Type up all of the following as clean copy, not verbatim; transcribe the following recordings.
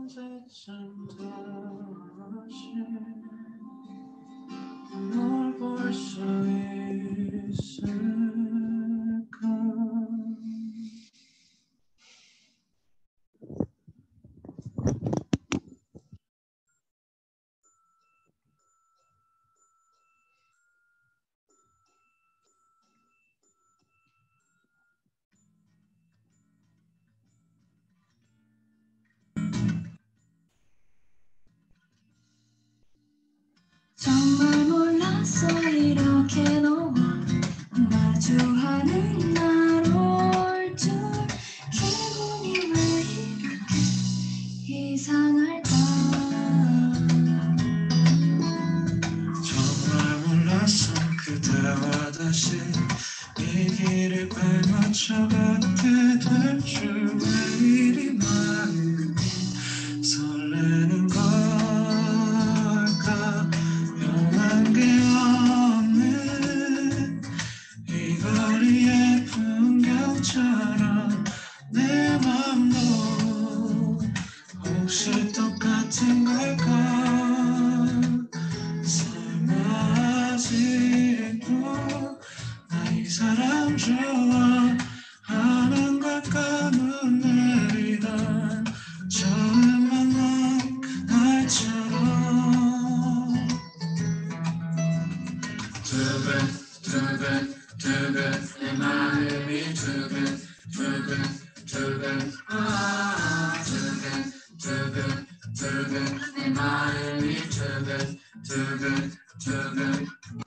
언제쯤 다시 널 볼 수 있을까? 정말 몰랐어 이렇게 너와 마주하는 날 올 줄 기분이 왜 이렇게 이상할까 정말 몰랐어 그대와 다시 이 길을 발맞춰 걷게 될 줄 왜 이리 마음이 설레는 걸까 변한 게 없는 이 거리의 풍경처럼 내 맘도 혹시 똑같은 걸까 설마 아직도 나 이 사람 좋아하는 걸까 눈 내리던 처음 만난 그날처럼 두근두근 내 마음이 두근두근 아 두근두근 내 마음이 두근두근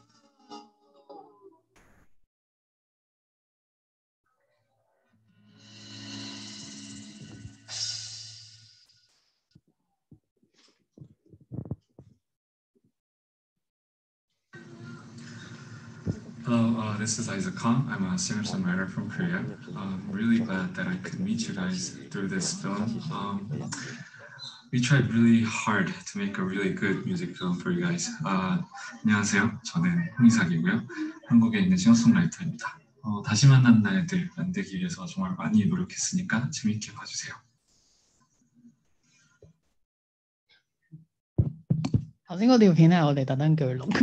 Hello, this is Isaac Kang. I'm a singer-songwriter from Korea. I'm really glad that I could meet you guys through this film. We tried really hard to make a really good music film for you guys. 안녕하세요. 저는 홍이삭이고요. 한국에 있는 싱어송라이터입니다. 다시 만난 날들 만들기 위해서 정말 많이 노력했으니까 재밌게 봐주세요. 頭先嗰條片係我哋特登鋸錄，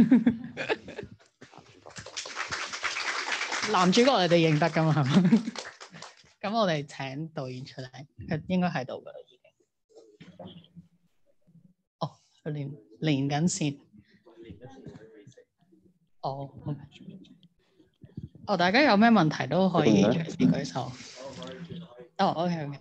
男主角我哋認得㗎嘛，係嘛？咁我哋請導演出嚟，佢應該喺度㗎啦已經。哦，佢連緊線。哦，OK。哦，大家有咩問題都可以隨時舉手。哦，OK。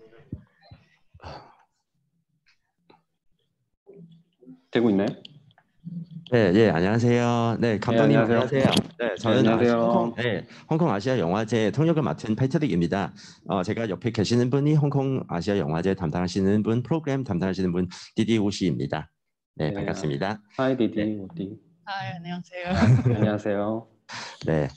되고 있나요? 네, 예, 안녕하세요. 네, 감독님 안녕하세요. 네, 저는 안녕하세요. 홍콩 아시아 영화제 통역을 맡은 패트릭입니다. 제가 옆에 계시는 분이 홍콩 아시아 영화제 담당하시는 분, 프로그램 담당하시는 분 디디 오시입니다. 네, 반갑습니다. 하이 디디 오디. 안녕하세요. 안녕하세요. 네.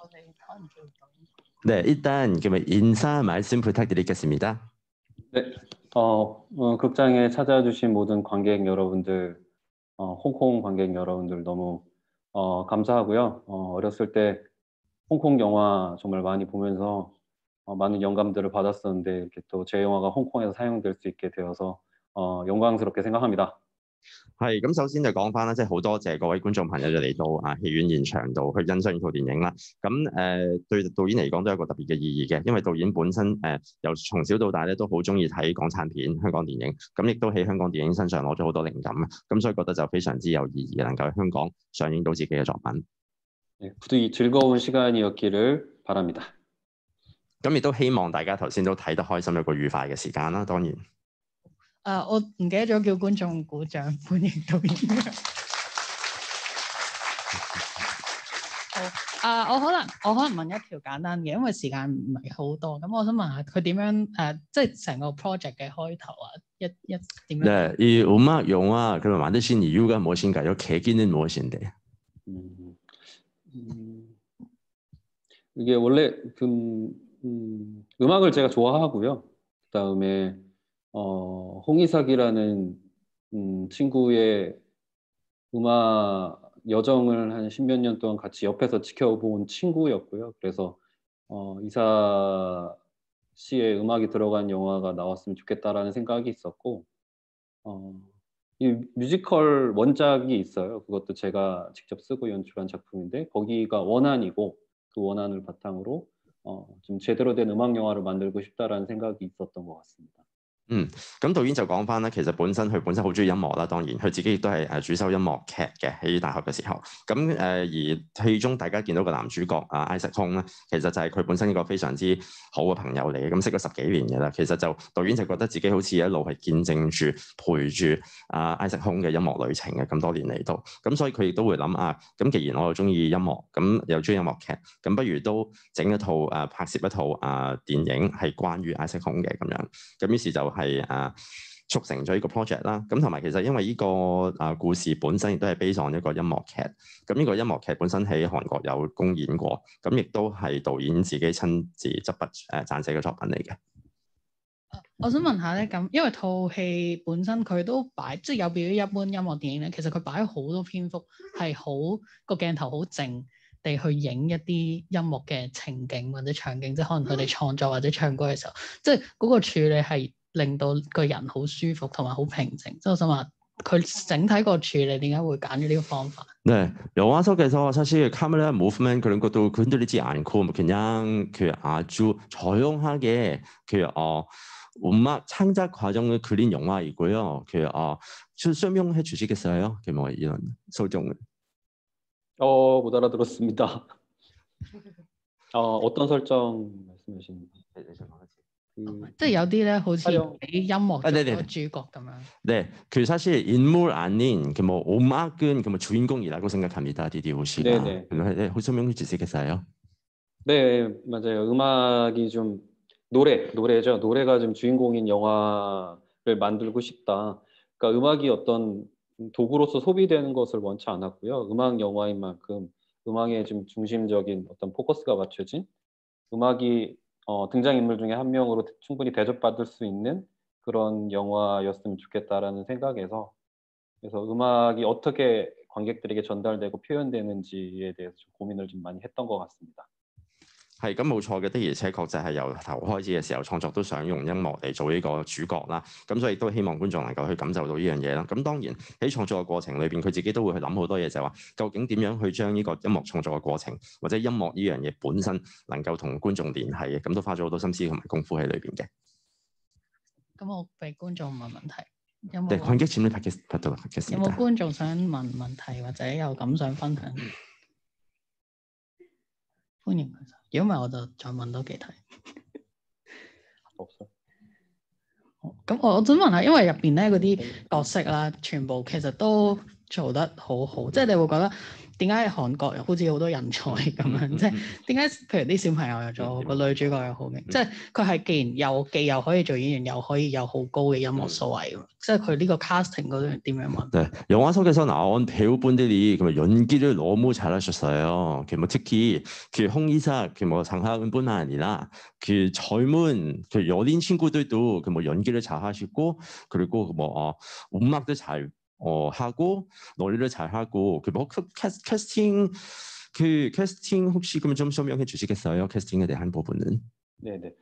네, 일단 그러면 인사 말씀 부탁드리겠습니다. 네, 극장에 찾아주신 모든 관객 여러분들, 홍콩 관객 여러분들 너무 감사하고요. 어렸을 때 홍콩 영화 정말 많이 보면서 많은 영감들을 받았었는데 이렇게 또 제 영화가 홍콩에서 상영될 수 있게 되어서 영광스럽게 생각합니다. 係咁，首先就講翻啦，即係好多謝各位觀眾朋友就嚟到戲院現場度去欣賞呢套電影啦。咁對導演嚟講都有一個特別嘅意義嘅，因為導演本身由從小到大咧都好中意睇港產片、香港電影，咁亦都喺香港電影身上攞咗好多靈感，咁所以覺得就非常之有意義，能夠喺香港上映到自己嘅作品。 네, 부디 즐거운 시간이었기를 바랍니다. 咁亦都希望大家頭先都睇得開心，有個愉快嘅時間啦。當然。 我唔記得咗叫觀眾鼓掌歡迎導演。好，我可能問一條簡單嘅，因為時間唔係好多，咁我想問下佢點樣即係成個 project 嘅開頭啊，一點樣？ 네, 이 음악 영화 만드신 이유가 무엇인가요? 계기는 무엇인데? 이게 원래 음악을 제가 좋아하고요. 그다음에 홍이삭이라는 친구의 음악 여정을 한 10몇 년 동안 같이 옆에서 지켜본 친구였고요. 그래서 이삭 씨의 음악이 들어간 영화가 나왔으면 좋겠다라는 생각이 있었고, 이 뮤지컬 원작이 있어요. 그것도 제가 직접 쓰고 연출한 작품인데 거기가 원안이고 그 원안을 바탕으로 좀 제대로 된 음악 영화를 만들고 싶다라는 생각이 있었던 것 같습니다. 咁導演就講翻咧，其實佢本身好中意音樂啦，當然佢自己亦都係主修音樂劇嘅喺大學嘅時候。咁而戲中大家見到個男主角Isaac Hong 咧，其實就係佢本身一個非常之好嘅朋友嚟嘅，咁識咗10幾年嘅啦。其實就導演就覺得自己好似一路係見證住陪住Isaac Hong 嘅音樂旅程嘅咁多年嚟到，咁所以佢亦都會諗咁既然我又中意音樂，咁又中意音樂劇，咁不如都整一套拍攝一套電影係關於 Isaac Hong 嘅咁樣，咁於是就係促成咗呢個 project 啦，咁同埋其實因為呢個故事本身亦都係 based on 一個音樂劇，咁呢個音樂劇本身喺韓國有公演過，咁亦都係導演自己親自執筆撰寫嘅作品嚟嘅。 我想問下咧，咁因為套戲本身佢都即係有別於一般音樂電影咧，其實佢擺好多篇幅係個鏡頭好靜地去影一啲音樂嘅情景或者場景，即係可能佢哋創作或者唱歌嘅時候，即係嗰個處理係令到個人好舒服同埋好平靜。即係我想話佢整體個處理點解會揀咗呢個方法？ 네, 영화 속에서 사실 카메라 무브먼트 그런 것도 흔들리지 않고 그냥 아주 조용하게 음악 창작 과정을 그린 영화이고요. 설명해 주시겠어요? 뭐 이런 설정을. 못 알아들었습니다. 어떤 설정 말씀하시는지. 即係有啲咧，好似俾音樂做個主角咁樣。 네, 사실 인물 아닌 뭐 음악은 뭐 주인공이라고 생각합니다. 디디 혹시 설명해 주시겠어요? 네, 맞아요. 음악이 좀 노래죠. 노래가 좀 주인공인 영화를 만들고 싶다. 그러니까 음악이 어떤 도구로서 소비되는 것을 원치 않았고요. 음악 영화인 만큼 음악에 좀 중심적인 어떤 포커스가 맞춰진 음악이 등장인물 중에 한 명으로 충분히 대접받을 수 있는 그런 영화였으면 좋겠다라는 생각에서 그래서 음악이 어떻게 관객들에게 전달되고 표현되는지에 대해서 좀 고민을 좀 많이 했던 것 같습니다. 係咁冇錯嘅，的而且確就係由頭開始嘅時候創作都想用音樂嚟做呢個主角啦，咁所以都希望觀眾能夠去感受到呢樣嘢啦。咁當然喺創作嘅過程裏邊，佢自己都會去諗好多嘢，就係話究竟點樣去將呢個音樂創作嘅過程或者音樂呢樣嘢本身能夠同觀眾聯繫嘅，咁都花咗好多心思同埋功夫喺裏邊嘅。 咁我俾觀眾問問題，有冇？ 對，관객 질문 받겠습니다。 有冇觀眾想問問題或者有感想分享？歡迎舉手。如果唔係，我就再問多幾題。咁我想問下，因為入邊咧嗰啲角色啦，全部其實都做得好好，即係你會覺得點解韓國好似好多人才咁樣？即係點解譬如啲小朋友又做個女主角又好明，即係佢係既又可以做演員，又可以有好高嘅音樂素養，即係佢呢個 casting 嗰度點樣問？ 네, 영화 속에서 나온 배우분들이 연기를 너무 잘하셨어요. 뭐 특히 홍이삭, 뭐 장하은뿐만 아니라 젊은 여린 친구들도 뭐 연기를 잘하시고 그리고 뭐 음악도 잘 하고 노래를 잘 하고 뭐 캐스팅 혹시 그럼 좀 설명해 주시겠어요? 캐스팅에 대한 부분은? 네네.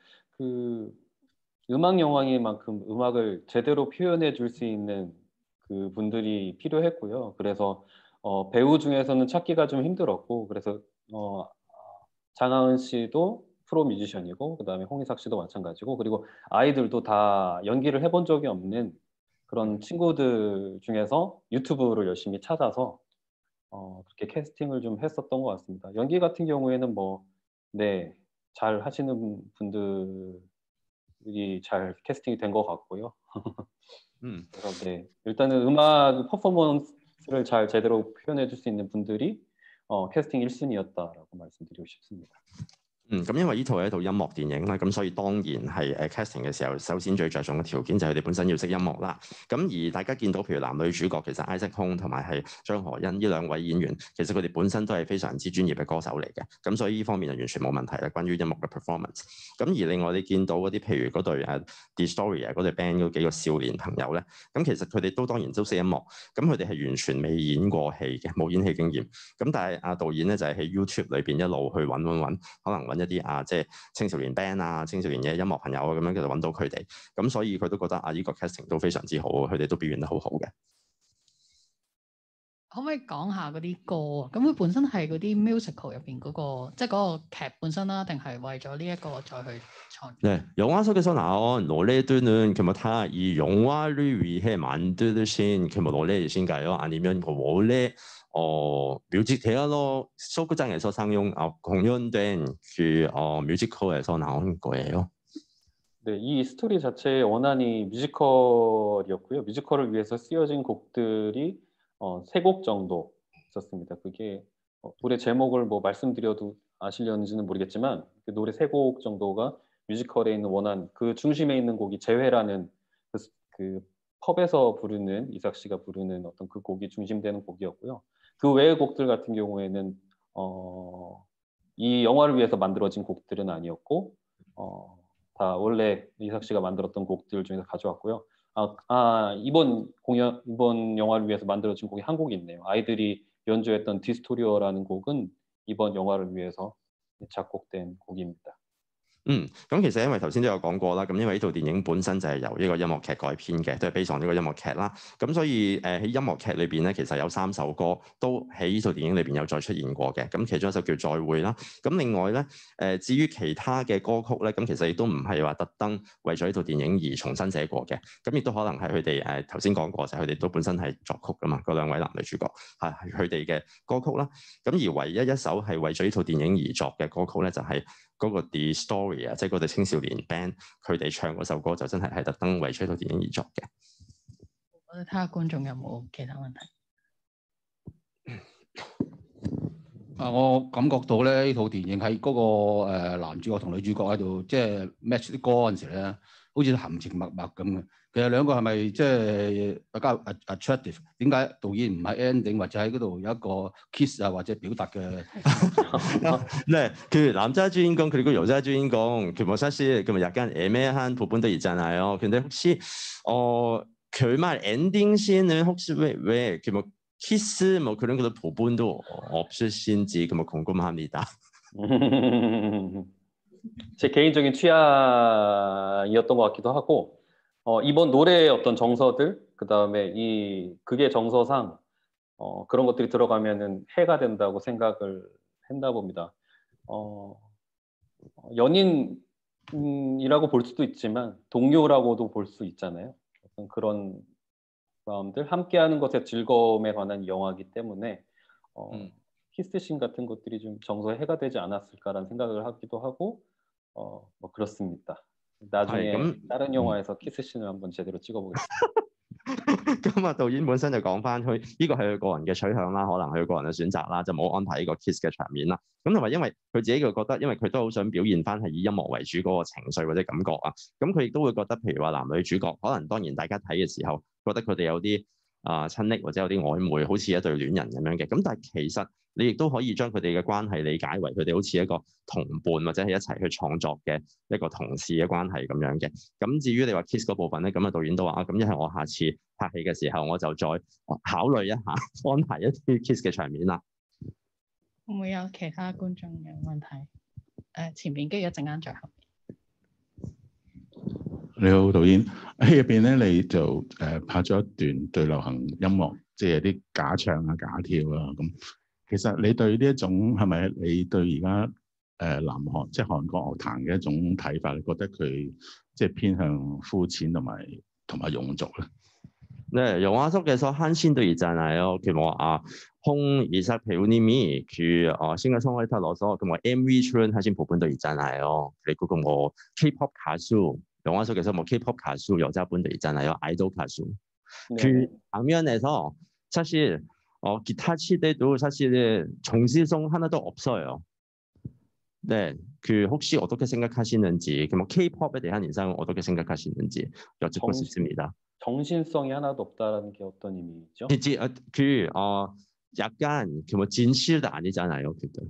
음악 영화인 만큼 음악을 제대로 표현해 줄 수 있는 그 분들이 필요했고요. 그래서 배우 중에서는 찾기가 좀 힘들었고, 그래서 장하은 씨도 프로 뮤지션이고, 그다음에 홍이삭 씨도 마찬가지고, 그리고 아이들도 다 연기를 해본 적이 없는 그런 친구들 중에서 유튜브를 열심히 찾아서 그렇게 캐스팅을 좀 했었던 것 같습니다. 연기 같은 경우에는 잘 하시는 분들이 잘 캐스팅이 된 것 같고요. 그래서 네, 일단은 음악 퍼포먼스를 잘 제대로 표현해 줄 수 있는 분들이 캐스팅 1순위였다라고 말씀드리고 싶습니다. 咁因為呢套係一套音樂電影啦，咁所以當然係casting 嘅時候，首先最着重嘅條件就係佢哋本身要識音樂啦。咁而大家見到譬如男女主角其實 Isaac Hong 同埋係張河欣呢兩位演員，其實佢哋本身都係非常之專業嘅歌手嚟嘅，咁所以呢方面就完全冇問題啦。關於音樂嘅 performance， 咁而另外你見到嗰啲譬如嗰隊The Story 嗰隊 band 嗰幾個少年朋友咧，咁其實佢哋都當然都識音樂，咁佢哋係完全未演過戲嘅，冇演戲經驗。咁但係導演咧就係喺 YouTube 裏邊一路去揾，可能揾一啲即係青少年 band 啊、青少年嘅音樂朋友啊咁樣，其實揾到佢哋，咁所以佢都覺得呢個 casting 都非常之好，佢哋都表現得好好嘅。 可唔可以講下嗰啲歌啊？咁佢本身係嗰啲 musical 入邊嗰個，即係嗰個劇本身啦，定係為咗呢一個再去創作？ 네, 영화 속에서 나온 노래들은 다 이 영화를 위해 만드신 노래이신가요? 아니면 원래 뮤직 대화로 쇼극장에서 공연된 뮤지컬에서 나온 거예요? 네, 이 스토리 자체의 원안이 뮤지컬이었고요. 뮤지컬을 위해서 쓰여진 곡들이 3곡 정도 있었습니다. 그게 노래 제목을 뭐 말씀드려도 아시려는지는 모르겠지만 그 노래 3곡 정도가 뮤지컬에 있는 원안, 그 중심에 있는 곡이 재회라는 그 펍에서 부르는, 이삭 씨가 부르는 어떤 그 곡이 중심되는 곡이었고요. 그 외의 곡들 같은 경우에는 이 영화를 위해서 만들어진 곡들은 아니었고 다 원래 이삭 씨가 만들었던 곡들 중에서 가져왔고요. 이번 영화를 위해서 만들어진 곡이 한 곡이 있네요. 아이들이 연주했던 디스토리어라는 곡은 이번 영화를 위해서 작곡된 곡입니다. 咁其實因為頭先都有講過啦，咁因為呢套電影本身就係由呢個音樂劇改編嘅，都係 based on呢個音樂劇啦。咁所以喺音樂劇裏邊咧，其實有3首歌都喺呢套電影裏邊有再出現過嘅。咁其中一首叫《再會》啦。咁另外咧，至於其他嘅歌曲咧，咁其實亦都唔係話特登為咗呢套電影而重新寫過嘅。咁亦都可能係佢哋頭先講過，就係佢哋都本身係作曲噶嘛，嗰2位男女主角係佢哋嘅歌曲啦。咁而唯一一首係為咗呢套電影而作嘅歌曲咧，就係嗰個 The Story 啊，即係嗰隊青少年 band 佢哋唱嗰首歌就真係特登為咗套電影而作嘅。 我哋睇下觀眾有冇其他問題。 我感覺到咧呢套電影喺嗰個男主角同女主角喺度即係 match 啲歌嗰陣時咧，好似含情脈脈咁嘅。其實兩個係咪即係比較 attractive？ 點解導演唔係 ending 或者喺嗰度有一個 kiss 啊或者表達嘅？ 네, 그 남자 주인공 그리고 여자 주인공 뭐 사실 약간 애매한 부분도 있잖아요. 근데 혹시 결말 엔딩 씬은 혹시 왜 뭐 키스 뭐 그런 부분도 없으신지 뭐 궁금합니다. 제 개인적인 취향이었던 것 같기도 하고 이번 노래의 어떤 정서들 그 다음에 이 극의 정서상 그런 것들이 들어가면은 해가 된다고 생각을 했나 봅니다. 연인이라고 볼 수도 있지만 동료라고도 볼 수 있잖아요. 어떤 그런 마음들 함께하는 것의 즐거움에 관한 영화이기 때문에 키스씬 같은 것들이 좀 정서에 해가 되지 않았을까라는 생각을 하기도 하고 뭐 그렇습니다. 나중에 다른 영화에서 키스씬을 한번 제대로 찍어보겠습니다. 咁導演本身就講翻佢呢個係佢個人嘅取向啦，可能佢個人嘅選擇啦，就冇安排呢個 kiss 嘅場面啦。咁同埋因為佢自己就覺得，因為佢都好想表現翻係以音樂為主嗰個情緒或者感覺啊，咁佢亦都會覺得，譬如話男女主角，可能當然大家睇嘅時候覺得佢哋有啲親昵或者有啲曖昧，好似一對戀人咁樣嘅。咁但係其實你亦都可以將佢哋嘅關係理解為佢哋好似一個同伴或者係一齊去創作嘅一個同事嘅關係咁樣嘅。咁至於你話 kiss 嗰部分咧，咁導演都話咁一係我下次拍戲嘅時候我就再考慮一下安排一啲 kiss 嘅場面啦。 會唔會有其他觀眾有問題？前面跟住一陣間再後面。 你好，導演喺入邊咧，你就拍咗一段對流行音樂，即係啲假唱啊、假跳啊咁。其實你對呢一種係咪你對而家南韓即係韓國樂壇嘅一種睇法？你覺得佢即係偏向膚淺同埋庸俗咧？ 네, 영화 속에서 한 씬도 있잖아요. 홍이삭 배우님이 싱어송라이터 넣어서 MV 출연하신 부분도 있잖아요. 그리고 K-pop 가수 영화 속에서 K-pop 가수 여자분도 있잖아요. 아이돌 가수. 네. 그 장면에서 사실 기타 칠 때도 사실 정실성 하나도 없어요. 네, 혹시 어떻게 생각하시는지, K-pop에 대한 인상은 어떻게 생각하시는지 여쭙고 싶습니다. 정신성이 하나도 없다라는 게 어떤 의미죠? 약간 진실도 아니잖아요, 그때.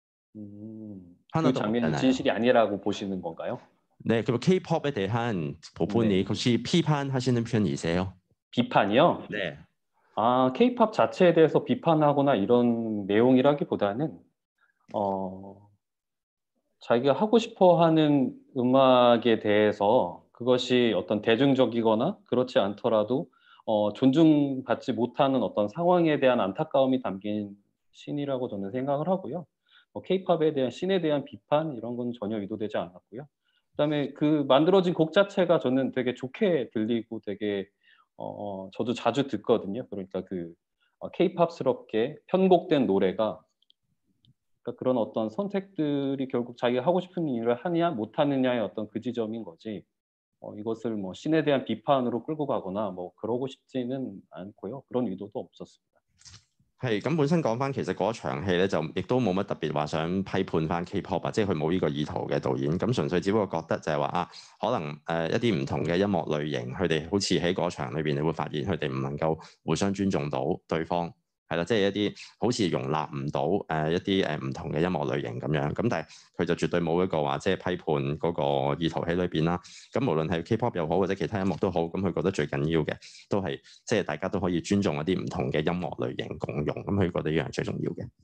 그 장면이 진실이 아니라고 보시는 건가요? 네, K-pop에 대한 부분이 네. 혹시 비판하시는 편이세요? 비판이요? 네. K-pop 자체에 대해서 비판하거나 이런 내용이라기보다는 자기가 하고 싶어 하는 음악에 대해서 그것이 어떤 대중적이거나 그렇지 않더라도 존중받지 못하는 어떤 상황에 대한 안타까움이 담긴 신이라고 저는 생각을 하고요. 케이팝에 대한 신에 대한 비판 이런 건 전혀 의도되지 않았고요. 그다음에 그 만들어진 곡 자체가 저는 되게 좋게 들리고 되게 저도 자주 듣거든요. 그러니까 그 케이팝스럽게 편곡된 노래가 그러니까 그런 어떤 선택들이 결국 자기가 하고 싶은 일을 하느냐 못하느냐의 어떤 그 지점인 거지. 이것을 뭐 신에 대한 비판으로 끌고 가거나 뭐 그러고 싶지는 않고요. 그런 의도도 없었습니다. 係咁本身講翻，其實嗰場戲咧就亦都冇乜特別話想批判翻 K-pop 啊，即係佢冇呢個意圖嘅導演，咁純粹只不過覺得就係話啊，可能一啲唔同嘅音樂類型，佢哋好似喺嗰場裏邊，你會發現佢哋唔能夠互相尊重到對方。係啦，即係一啲好似容納唔到一啲唔同嘅音樂類型咁樣，咁但係佢就絕對冇一個話即係批判嗰個意圖喺裏邊啦。咁無論係 K-pop 又好或者其他音樂都好，咁佢覺得最緊要嘅都係即係大家都可以尊重一啲唔同嘅音樂類型共用，咁佢覺得呢樣係最重要嘅。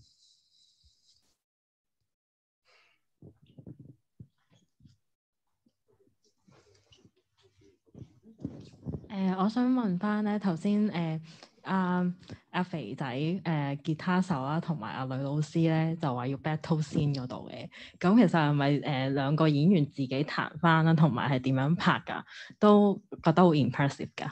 我想問翻咧頭先阿肥仔吉他手啦，同埋阿女老師咧就話要 battle scene 嗰度嘅，咁其實係咪兩個演員自己彈翻啦，同埋係點樣拍㗎？都覺得好 impressive 㗎。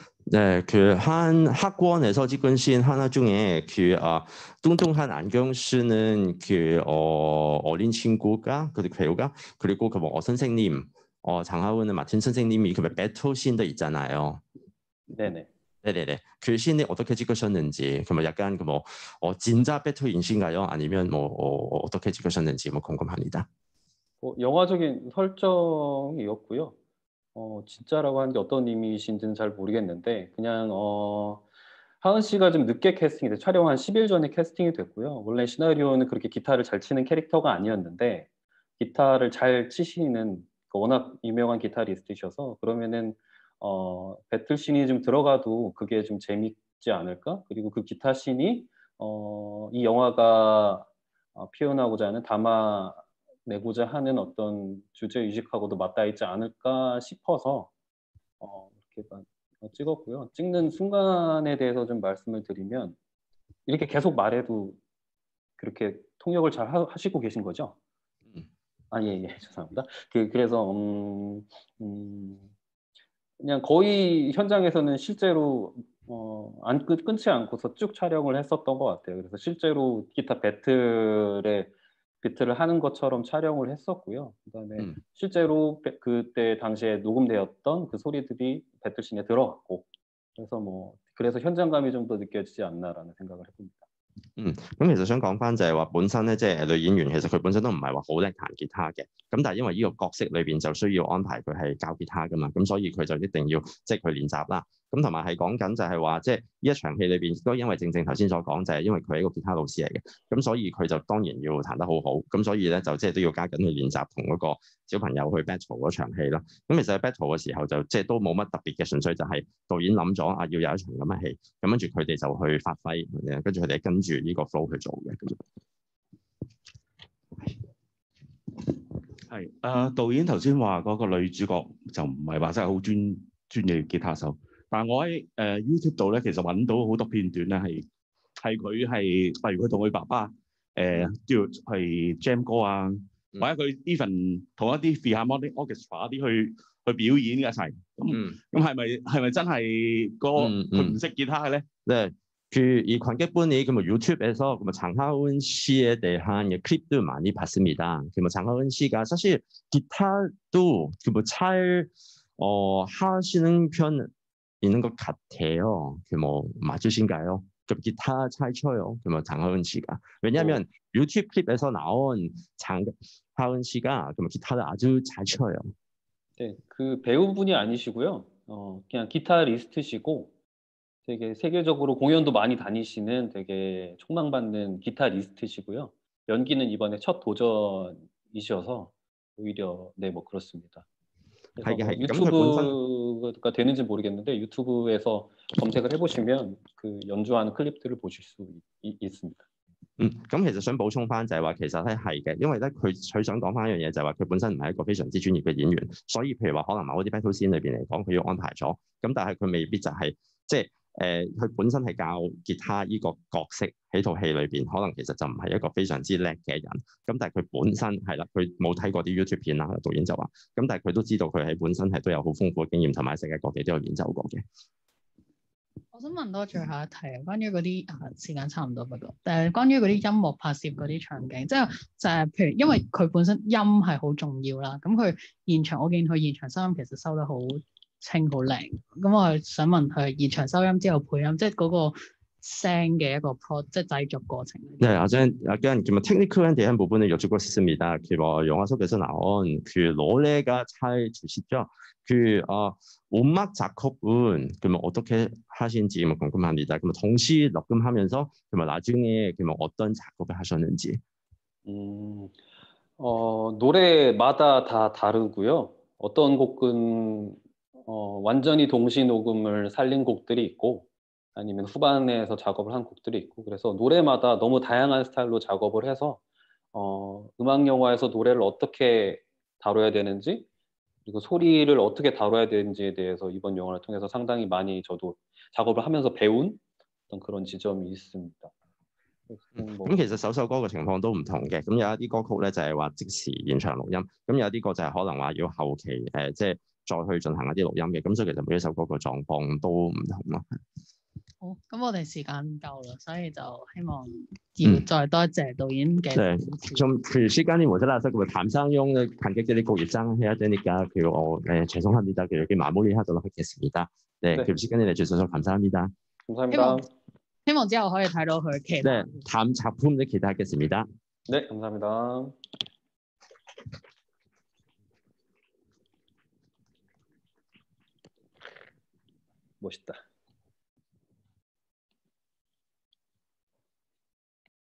한 학원에서 찍은 씬 하나 중에 뚱뚱한 안경 쓰는 어린 친구가 그 배우가 그리고 그 선생님 장하은을 맡은 선생님이 그 배틀 씬도 있잖아요. 네네. 네네네. 그 씬이 어떻게 찍으셨는지, 그 약간 진짜 배틀인신가요? 아니면 어떻게 찍으셨는지 궁금합니다. 영화적인 설정이었고요. 진짜라고 하는 게 어떤 의미이신지는 잘 모르겠는데 그냥 하은 씨가 좀 늦게 캐스팅이 돼 촬영 한 10일 전에 캐스팅이 됐고요. 원래 시나리오는 그렇게 기타를 잘 치는 캐릭터가 아니었는데 기타를 잘 치시는 워낙 유명한 기타리스트셔서 그러면은 배틀씬이 좀 들어가도 그게 좀 재밌지 않을까? 그리고 그 기타 씬이 이 영화가 표현하고자 하는 담아내고자 하는 어떤 주제의식하고도 맞닿아 있지 않을까 싶어서 이렇게 찍었고요. 찍는 순간에 대해서 좀 말씀을 드리면 이렇게 계속 말해도 그렇게 통역을 잘 하시고 계신 거죠? 예, 죄송합니다. 그래서 그냥 거의 현장에서는 실제로 끊지 않고서 쭉 촬영을 했었던 것 같아요. 그래서 실제로 기타 배틀을 하는 것처럼 촬영을 했었고요. 그다음에 실제로 그때 당시에 녹음되었던 그 소리들이 배틀씬에 들어갔고 그래서 현장감이 좀 더 느껴지지 않나라는 생각을 해봅니다. 咁其實想講翻就係話本身咧，即係女演員其實佢本身都唔係話好叻彈吉他嘅，咁但係因為呢個角色裏邊就需要安排佢係教吉他噶嘛，咁所以佢就一定要即係佢練習啦。咁同埋係講緊就係話，即係呢一場戲裏邊都因為正頭先所講，就係因為佢係一個吉他老師嚟嘅，咁所以佢就當然要彈得好好，咁所以咧就即係都要加緊去練習同嗰個小朋友去 battle 嗰場戲啦。咁其實喺 battle 嘅時候就即係都冇乜特別嘅，純粹就係導演諗咗要有一場咁嘅戲，咁跟住佢哋就去發揮，跟住佢哋跟住呢個 flow 去做嘅。 係導演頭先話嗰個女主角就唔係話真係好專業吉他手，但係我喺YouTube 度咧，其實揾到好多片段咧，係佢係例如佢同佢爸爸叫係 jam 歌啊，或者佢 even 同一啲 Philharmonic Orchestra 啲去表演一齊，咁係咪真係佢唔識吉他嘅咧？ 이 관객분이 유튜브에서 장하은 씨에 대한 클립도 많이 봤습니다. 장하은 씨가 사실 기타도 잘 하시는 편인 것 같아요. 맞으신가요? 기타 잘 쳐요. 장하은 씨가. 왜냐하면 유튜브 클립에서 나온 장하은 씨가 기타를 아주 잘 쳐요. 네, 그 배우분이 아니시고요. 그냥 기타리스트시고. 되게 세계적으로 공연도 많이 다니시는 되게 촉망받는 기타리스트시고요. 연기는 이번에 첫 도전이셔서 오히려 그렇습니다. 유튜브가 되는지 모르겠는데 유튜브에서 검색을 해보시면 그 연주하는 클립들을 보실 수 있습니다. 咁其實想補充翻就係話，其實咧係嘅，因為咧佢想講翻一樣嘢就係話，佢本身唔係一個非常之專業嘅演員，所以譬如話可能某啲 battle scene 裏邊嚟講，佢要安排咗，咁但係佢未必就係即係佢本身係教吉他呢個角色喺套戲裏邊，可能其實就唔係一個非常之叻嘅人，咁但係佢本身係啦，佢冇睇過啲 YouTube 片啦，導演就話，咁但係佢都知道佢喺本身係都有好豐富嘅經驗，同埋世界各地都有演奏過嘅。 我想問多最後一題，關於嗰啲時間差唔多不過，但係關於嗰啲音樂拍攝嗰啲場景，即係就係譬如因為佢本身音係好重要啦，咁佢現場我見佢現場收音其實收得好清好靚，咁我想問佢現場收音之後配音，即係嗰個聲嘅一個即係製作過程。 네, 약간 좀 테크니컬한 대한 부분을 여쭙고 싶습니다. 영화 속에서 나온 그 노래가 잘 주시죠? 음악 작업은 그러면 어떻게 하신지 궁금합니다. 그러면 동시 녹음하면서 그러면 나중에 그러면 어떤 작업을 하셨는지. 노래마다 다 다르고요. 어떤 곡은 완전히 동시 녹음을 살린 곡들이 있고 아니면 후반에서 작업을 한 곡들이 있고 그래서 노래마다 너무 다양한 스타일로 작업을 해서 음악 영화에서 노래를 어떻게 다뤄야 되는지 그리고 소리를 어떻게 다뤄야 되는지에 대해서 이번 영화를 통해서 상당히 많이 저도 작업을 하면서 배운 어떤 그런 지점이 있습니다. 咁其實首首歌嘅情況都唔同嘅，咁有一啲歌曲咧就係話即時現場錄音，咁有啲歌就係可能話要後期即係再去進行一啲錄音嘅，咁所以其實每一首歌嘅狀況都唔同咯。 好，咁我哋時間夠啦，所以就希望要再多謝導演嘅。 좀 그 시간이 모자라서 그 감상용 관객들이 꼭 입장해야 되니까 죄송합니다. 여기 마무리하도록 하겠습니다. 네, 그 시간을 내주셔서 감사합니다. 감사합니다. 希望之後可以睇到佢其他。 네, 다음 작품을 기대하겠습니다. 네, 감사합니다. 멋있다.